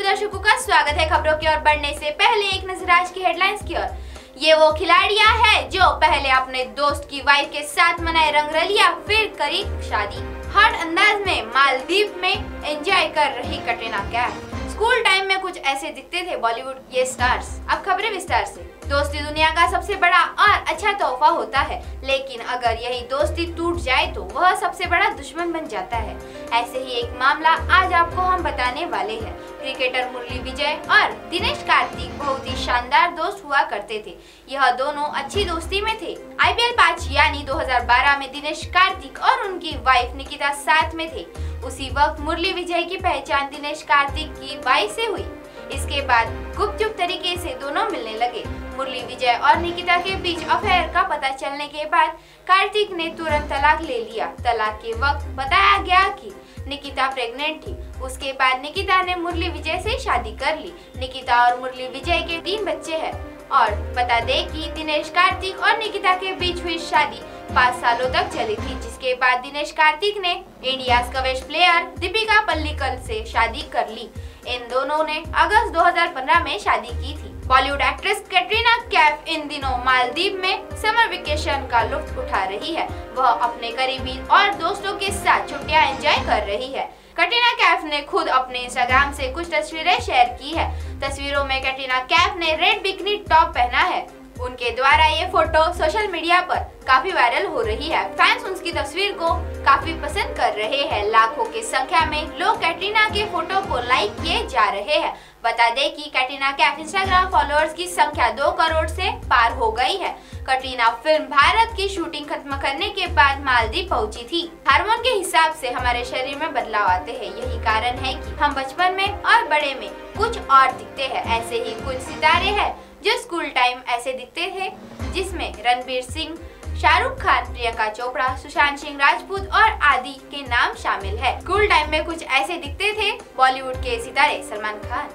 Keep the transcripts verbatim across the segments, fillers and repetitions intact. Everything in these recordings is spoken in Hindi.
दर्शकों का स्वागत है खबरों की ओर बढ़ने से पहले एक नजर आज की हेडलाइंस की ओर। ये वो खिलाड़ियां हैं जो पहले अपने दोस्त की वाइफ के साथ मनाए रंगरलिया, फिर करी शादी। हर अंदाज में मालदीव में एंजॉय कर रही कटरीना कैफ। स्कूल टाइम में कुछ ऐसे दिखते थे बॉलीवुड ये स्टार्स। अब खबरें विस्तार से। दोस्ती दुनिया का सबसे बड़ा और अच्छा तोहफा होता है, लेकिन अगर यही दोस्ती टूट जाए तो वह सबसे बड़ा दुश्मन बन जाता है। ऐसे ही एक मामला आज आपको हम बताने वाले हैं। क्रिकेटर मुरली विजय और दिनेश कार्तिक बहुत ही शानदार दोस्त हुआ करते थे। यह दोनों अच्छी दोस्ती में थे। आई पी एल पाँच यानी दो हज़ार बारह में दिनेश कार्तिक और उनकी वाइफ निकिता साथ में थे। उसी वक्त मुरली विजय की पहचान दिनेश कार्तिक की वाइफ से हुई। इसके बाद गुपचुप तरीके से दोनों मिलने लगे। मुरली विजय और निकिता के बीच अफेयर का पता चलने के बाद कार्तिक ने तुरंत तलाक ले लिया। तलाक के वक्त बताया गया कि निकिता प्रेग्नेंट थी। उसके बाद निकिता ने मुरली विजय से शादी कर ली। निकिता और मुरली विजय के तीन बच्चे हैं। और बता दें कि दिनेश कार्तिक और निकिता के बीच हुई शादी पाँच सालों तक चली थी, जिसके बाद दिनेश कार्तिक ने इंडिया कवच प्लेयर दीपिका पल्लिकल से शादी कर ली। इन दोनों ने अगस्त दो हज़ार पंद्रह में शादी की थी। बॉलीवुड एक्ट्रेस कैटरीना कैफ इन दिनों मालदीव में समर वेकेशन का लुत्फ उठा रही है। वह अपने करीबी और दोस्तों के साथ छुट्टियां एंजॉय कर रही है। कैटरीना कैफ ने खुद अपने इंस्टाग्राम से कुछ तस्वीरें शेयर की है। तस्वीरों में कैटरीना कैफ ने रेड बिकनी टॉप पहना है। उनके द्वारा ये फोटो सोशल मीडिया पर काफी वायरल हो रही है। फैंस उनकी तस्वीर को काफी पसंद कर रहे हैं। लाखों की संख्या में लोग कैटरीना के फोटो को लाइक किए जा रहे हैं। बता दें कि कैटरीना कैफ इंस्टाग्राम फॉलोअर्स की संख्या दो करोड़ से पार हो गई है। कैटरीना फिल्म भारत की शूटिंग खत्म करने के बाद मालदीव पहुंची थी। हार्मोन के हिसाब से हमारे शरीर में बदलाव आते हैं। यही कारण है कि हम बचपन में और बड़े में कुछ और दिखते हैं। ऐसे ही कुछ सितारे हैं जो स्कूल टाइम ऐसे दिखते थे, जिसमें रणवीर सिंह, शाहरुख खान, प्रियंका चोपड़ा, सुशांत सिंह राजपूत और आदि के नाम शामिल है। स्कूल टाइम में कुछ ऐसे दिखते थे बॉलीवुड के सितारे सलमान खान।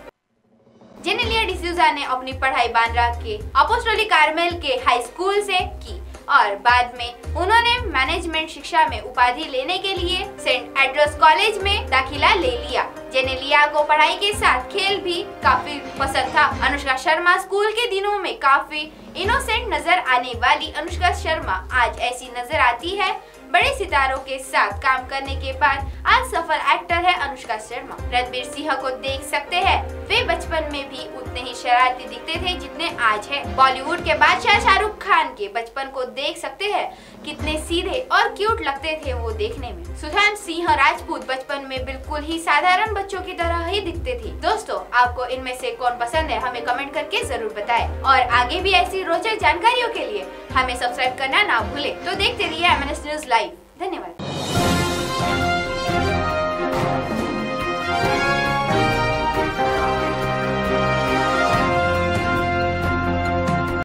जेनेलिया डिसूजा ने अपनी पढ़ाई बांद्रा के अपोस्टोलिक कार्मेल के हाई स्कूल से की और बाद में उन्होंने मैनेजमेंट शिक्षा में उपाधि लेने के लिए सेंट एड्रस कॉलेज में दाखिला ले लिया। जेनेलिया को पढ़ाई के साथ खेल भी काफी पसंद था। अनुष्का शर्मा स्कूल के दिनों में काफी इनोसेंट नजर आने वाली अनुष्का शर्मा आज ऐसी नजर आती है। बड़े सितारों के साथ काम करने के बाद आज सफल एक्टर है अनुष्का शर्मा। रणवीर सिंह को देख सकते हैं, वे बचपन में भी उतने ही शरारती दिखते थे जितने आज है। बॉलीवुड के बादशाह शाहरुख खान के बचपन को देख सकते हैं, कितने सीधे और क्यूट लगते थे वो देखने में। सुशांत सिंह राजपूत बचपन में बिल्कुल ही साधारण बच्चों की तरह ही दिखते थे। दोस्तों, आपको इनमें से कौन पसंद है हमें कमेंट करके जरूर बताएं। और आगे भी ऐसी रोचक जानकारियों के लिए हमें सब्सक्राइब करना ना भूले। तो देखते रहिए M N S news live. धन्यवाद।